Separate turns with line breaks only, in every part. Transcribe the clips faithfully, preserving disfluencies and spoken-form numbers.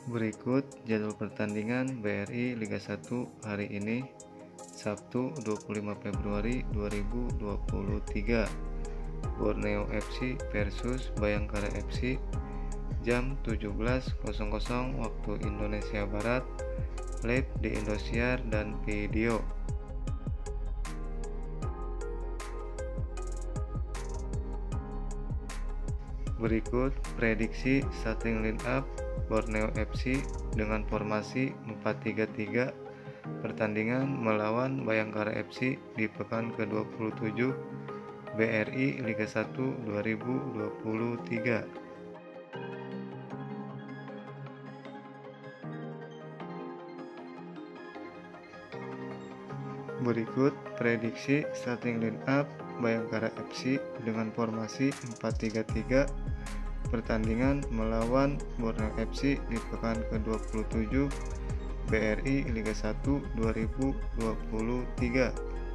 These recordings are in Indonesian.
Berikut jadwal pertandingan B R I Liga satu hari ini, Sabtu dua puluh lima Februari dua ribu dua puluh tiga. Borneo F C versus Bayangkara F C jam tujuh belas waktu Indonesia Barat, live di Indosiar dan video. Berikut prediksi starting line up Borneo F C dengan formasi empat tiga tiga pertandingan melawan Bayangkara F C di pekan ke dua puluh tujuh B R I Liga satu dua ribu dua puluh tiga. Berikut prediksi starting line up Bayangkara F C dengan formasi empat tiga tiga pertandingan melawan Borneo F C di pekan ke dua puluh tujuh B R I Liga satu dua ribu dua puluh tiga.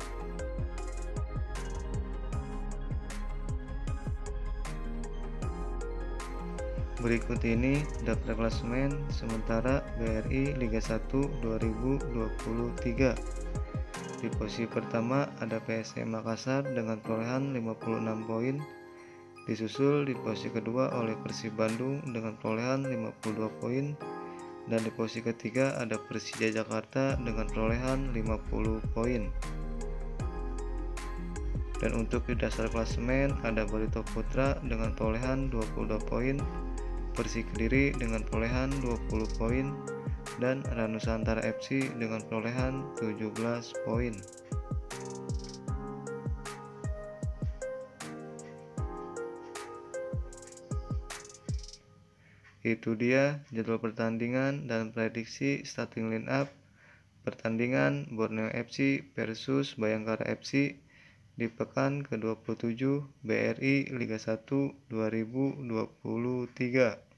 Berikut ini daftar klasemen sementara B R I Liga satu dua ribu dua puluh tiga. Di posisi pertama ada P S M Makassar dengan perolehan lima puluh enam poin, disusul di posisi kedua oleh Persib Bandung dengan perolehan lima puluh dua poin, dan di posisi ketiga ada Persija Jakarta dengan perolehan lima puluh poin. Dan untuk di dasar klasemen ada Barito Putra dengan perolehan dua puluh dua poin, Persik Kediri dengan perolehan dua puluh poin, dan Ranusantara F C dengan perolehan tujuh belas poin. Itu dia jadwal pertandingan dan prediksi starting line up pertandingan Borneo F C versus Bayangkara F C di pekan ke dua puluh tujuh B R I Liga satu dua ribu dua puluh tiga.